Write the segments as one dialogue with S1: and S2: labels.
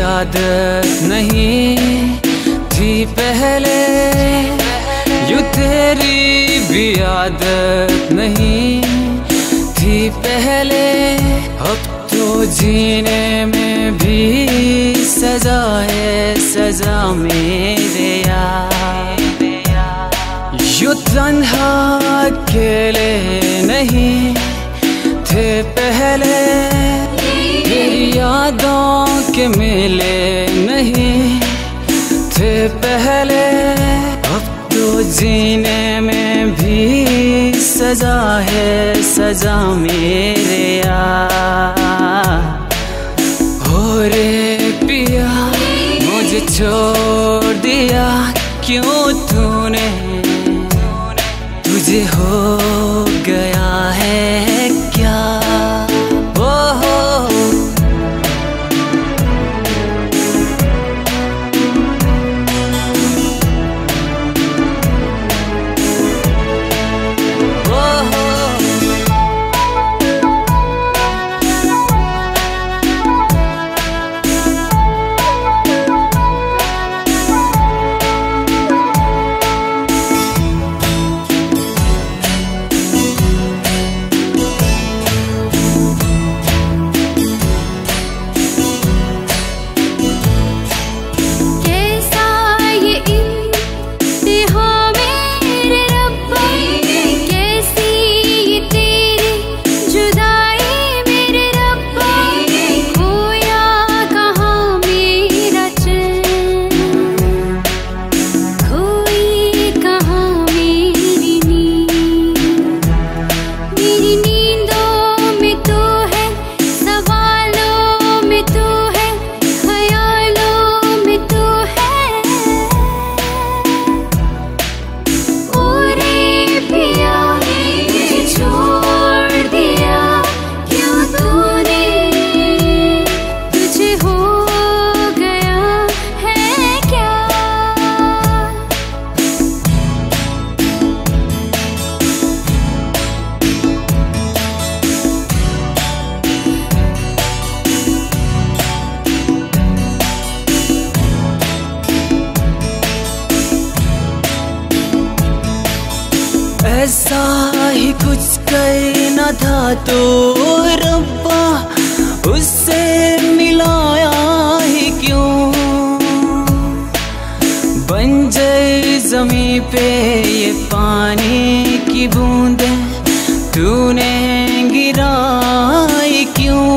S1: आदत नहीं थी पहले, यूं तेरी भी आदत नहीं थी पहले। अब तो जीने में भी सजा है, सजा मेरे यार। यूं तन्हा अकेले नहीं थे पहले, तेरी यादों के मेले नहीं थे पहले। अब तो जीने में भी सजा है, सजा मेरे यार। हो रे पिया मुझे छोड़ दिया क्यों तूने, तुझे हो गया है क्या? ऐसा ही कुछ करना था तो रब्बा उससे मिलाया ही क्यों। बंजर जमीन पे ये पानी की बूंदें तूने गिराई क्यों।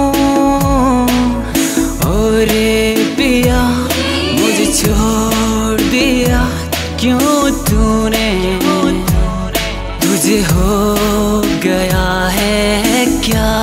S1: और पिया मुझे छोड़ दिया क्यों तूने, तुझे हो गया है क्या?